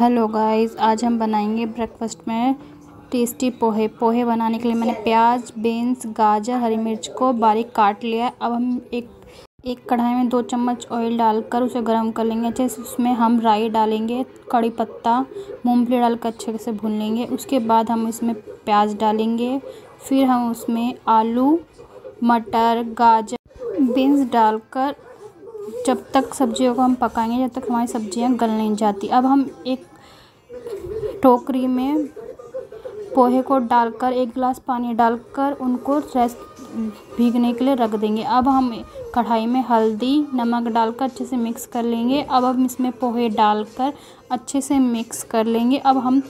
Hello guys, आज हम बनाएंगे ब्रेकफास्ट में टेस्टी पोहे बनाने के लिए मैंने प्याज, बीन्स, गाजर, हरी मिर्च को बारीक काट लिया है। अब हम एक कढ़ाई में 2 चम्मच ऑयल डालकर उसे गर्म कर लेंगे अच्छे से। उसमें हम राई डालेंगे, कड़ी पत्ता, मूंगफली डालकर अच्छे से भून लेंगे। उसके बाद हम इसमें प्याज डालेंगे, फिर हम उसमें आलू, मटर, गाजर, बीन्स डालकर जब तक सब्जियों को हम पकाएंगे जब तक हमारी सब्जियां गल नहीं जाती। अब हम एक टोकरी में पोहे को डालकर 1 गिलास पानी डालकर उनको रेस्ट भीगने के लिए रख देंगे। अब हम कढ़ाई में हल्दी, नमक डालकर अच्छे से मिक्स कर लेंगे। अब हम इसमें पोहे डालकर अच्छे से मिक्स कर लेंगे। अब हम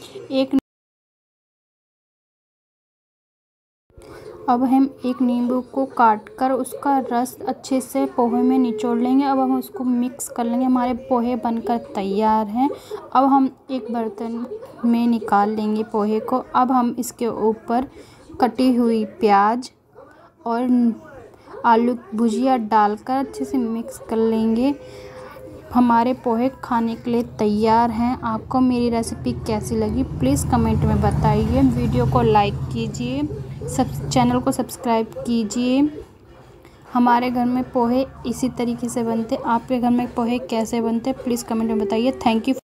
एक नींबू को काटकर उसका रस अच्छे से पोहे में निचोड़ लेंगे। अब हम उसको मिक्स कर लेंगे। हमारे पोहे बनकर तैयार हैं। अब हम एक बर्तन में निकाल लेंगे पोहे को। अब हम इसके ऊपर कटी हुई प्याज और आलू भुजिया डालकर अच्छे से मिक्स कर लेंगे। हमारे पोहे खाने के लिए तैयार हैं। आपको मेरी रेसिपी कैसी लगी प्लीज़ कमेंट में बताइए। वीडियो को लाइक कीजिए, चैनल को सब्सक्राइब कीजिए। हमारे घर में पोहे इसी तरीके से बनते। आपके घर में पोहे कैसे बनते प्लीज़ कमेंट में बताइए। Thank you.